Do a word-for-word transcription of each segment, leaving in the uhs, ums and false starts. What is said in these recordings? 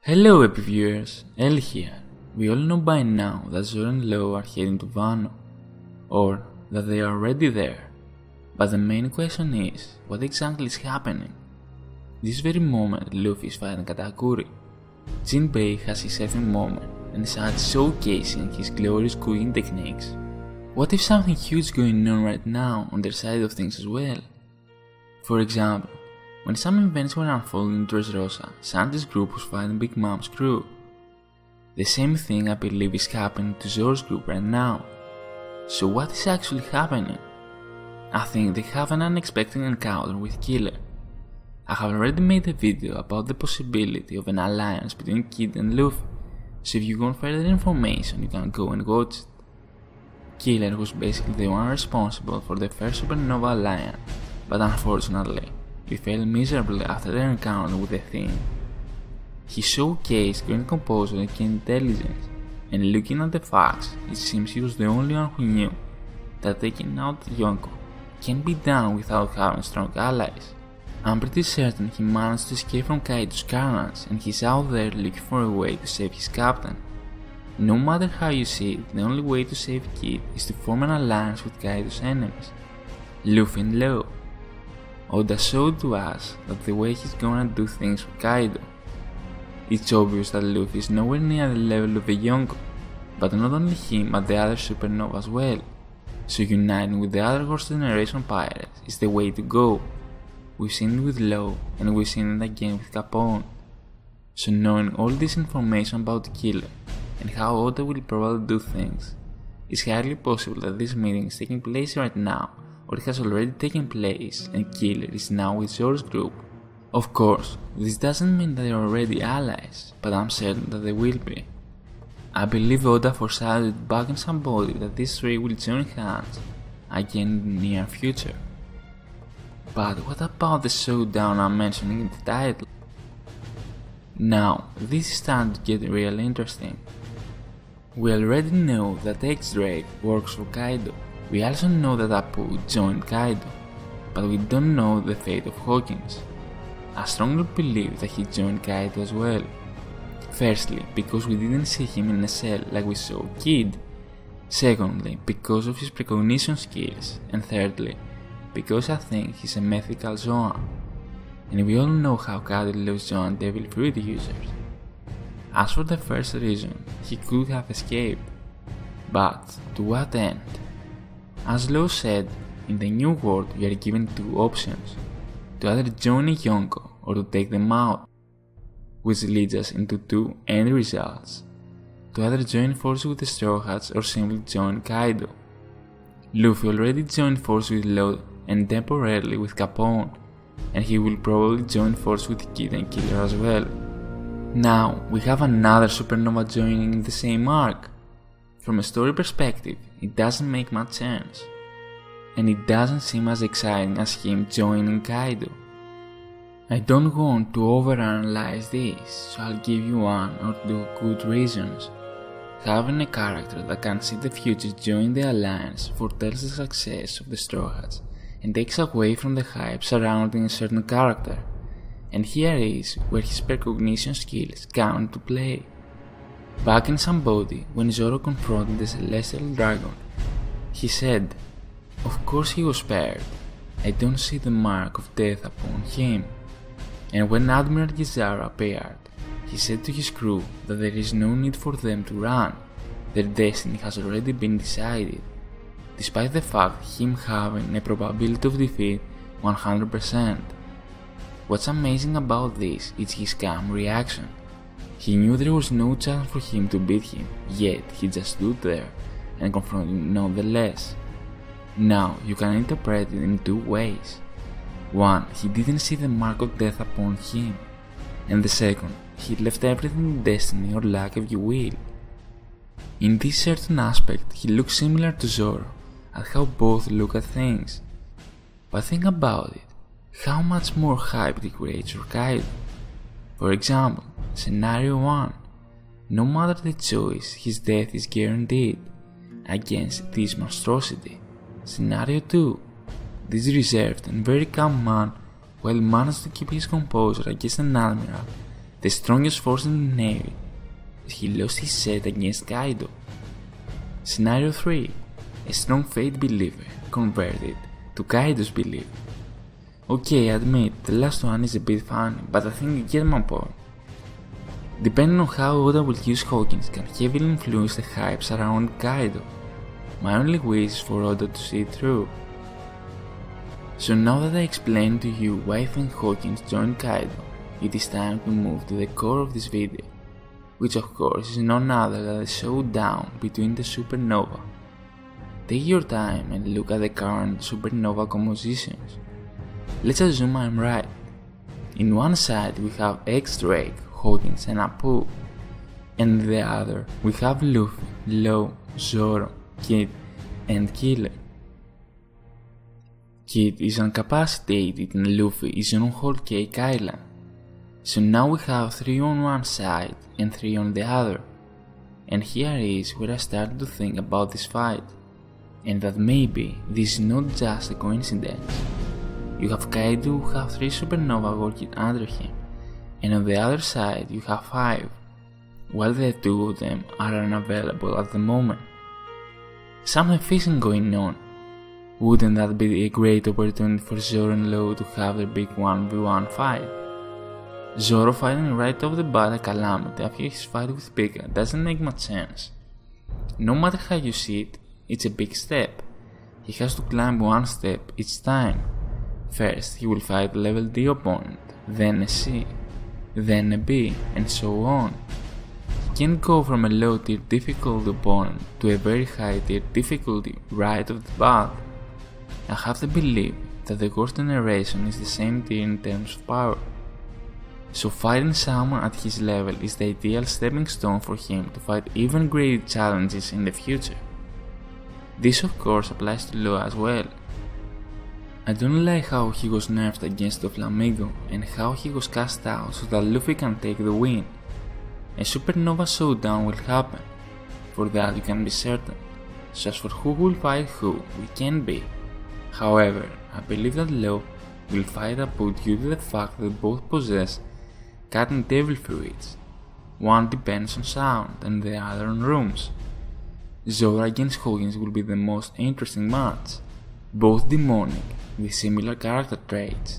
Hello epic viewers, El here. We all know by now that Zoro and Law are heading to Wano, or that they are already there. But the main question is, what exactly is happening? This very moment Luffy is fighting Katakuri. Jinbei has his effing moment and starts showcasing his glorious cooking techniques. What if something huge going on right now on their side of things as well? For example, when some events were unfolding in Dressrosa, Sanji's group was fighting Big Mom's crew. The same thing I believe is happening to Zoro's group right now. So what is actually happening? I think they have an unexpected encounter with Killer. I have already made a video about the possibility of an alliance between Kid and Luffy, so if you want further information you can go and watch it. Killer was basically the one responsible for the first Supernova alliance, but unfortunately, he failed miserably after their encounter with the Thing. He showcased great composure and intelligence, and looking at the facts, it seems he was the only one who knew that taking out Yonko can't be done without having strong allies. I'm pretty certain he managed to escape from Kaido's carnage and he's out there looking for a way to save his captain. No matter how you see it, the only way to save Kid is to form an alliance with Kaido's enemies, Luffy and Law. Oda showed to us that the way he's gonna do things with Kaido. It's obvious that Luffy is nowhere near the level of the Yonko, but not only him but the other Supernova as well, so uniting with the other Horse Generation pirates is the way to go. We've seen it with Law and we've seen it again with Capone. So knowing all this information about Killer and how Oda will probably do things, it's highly possible that this meeting is taking place right now, or it has already taken place and Killer is now with Zoro's group. Of course, this doesn't mean that they are already allies, but I'm certain that they will be. I believe Oda foreshadowed back in somebody that these three will join hands again in the near future. But what about the showdown I'm mentioning in the title? Now, this is starting to get really interesting. We already know that X-Drake works for Kaido. We also know that Apu joined Kaido, but we don't know the fate of Hawkins. I strongly believe that he joined Kaido as well. Firstly, because we didn't see him in a cell like we saw Kid. Secondly, because of his precognition skills. And thirdly, because I think he's a mythical Zoan. And we all know how Kaido loves Zoan Devil Fruit users. As for the first reason, he could have escaped. But to what end? As Law said, in the new world we are given two options, to either join a Yonko or to take them out, which leads us into two end results, to either join forces with the Straw Hats or simply join Kaido. Luffy already joined forces with Law and temporarily with Capone, and he will probably join forces with Kid and Killer as well. Now we have another Supernova joining in the same arc. From a story perspective, it doesn't make much sense, and it doesn't seem as exciting as him joining Kaido. I don't want to overanalyze this, so I'll give you one or two good reasons. Having a character that can see the future join the alliance foretells the success of the Straw Hats and takes away from the hype surrounding a certain character, and here is where his precognition skills come into play. Back in Somebody, when Zoro confronted the Celestial Dragon, he said, of course he was spared, I don't see the mark of death upon him. And when Admiral Kizaru appeared, he said to his crew that there is no need for them to run, their destiny has already been decided, despite the fact him having a probability of defeat one hundred percent. What's amazing about this is his calm reaction. He knew there was no chance for him to beat him, yet he just stood there and confronted him nonetheless. Now, you can interpret it in two ways. One, he didn't see the mark of death upon him, and the second, he left everything in destiny or luck if you will. In this certain aspect, he looks similar to Zoro, at how both look at things. But think about it, how much more hype it creates for Kaido. For example, Scenario one. No matter the choice, his death is guaranteed against this monstrosity. Scenario two. This reserved and very calm man, while managed to keep his composure against an admiral the strongest force in the Navy, but he lost his set against Kaido. Scenario three. A strong Fate believer converted to Kaido's belief. Okay, I admit, the last one is a bit funny, but I think you get my point. Depending on how Oda will use Hawkins can heavily influence the hype surrounding Kaido. My only wish is for Oda to see it through. So now that I explained to you why I think Hawkins joined Kaido, it is time to move to the core of this video, which of course is none other than the showdown between the supernova. Take your time and look at the current supernova compositions. Let's assume I'm right. In one side we have X-Drake, Hawkins and Apu, and the other we have Luffy, Law, Zoro, Kid and Killer. Kid is incapacitated and Luffy is on Whole Cake Island. So now we have three on one side and three on the other. And here is where I started to think about this fight, and that maybe this is not just a coincidence. You have Kaido who have three supernova working under him, and on the other side you have five, while the two of them are unavailable at the moment. Something fishy going on. Wouldn't that be a great opportunity for Zoro and Law to have their big one v one fight? Zoro fighting right off the bat at Calamity after his fight with Pika doesn't make much sense. No matter how you see it, it's a big step. He has to climb one step each time. First he will fight a level D opponent, then a C, then a B, and so on. He can't go from a low tier difficulty opponent to a very high tier difficulty right off the bat. I have to believe that the Ghost Generation is the same tier in terms of power. So fighting someone at his level is the ideal stepping stone for him to fight even greater challenges in the future. This of course applies to Law as well. I don't like how he was nerfed against Doflamingo and how he was cast out so that Luffy can take the win. A supernova showdown will happen, for that you can be certain, so as for who will fight who, we can't be. However, I believe that Law will fight Apu due to the fact that both possess cat and devil fruits. One depends on sound and the other on rooms. Zoro against Hawkins will be the most interesting match, both demonic with similar character traits.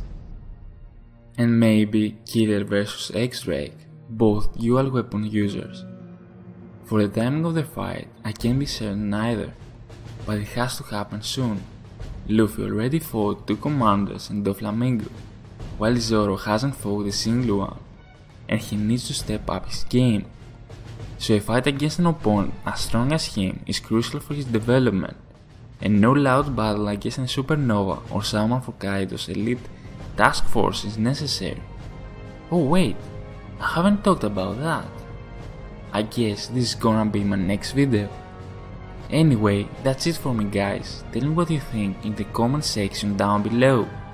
And maybe Killer versus X-Drake, both dual weapon users. For the timing of the fight, I can't be certain either, but it has to happen soon. Luffy already fought two commanders and Doflamingo, while Zoro hasn't fought a single one, and he needs to step up his game. So a fight against an opponent as strong as him is crucial for his development, and no loud battle against a supernova or someone for Kaido's elite task force is necessary. Oh wait, I haven't talked about that. I guess this is gonna be my next video. Anyway, that's it for me guys. Tell me what you think in the comment section down below.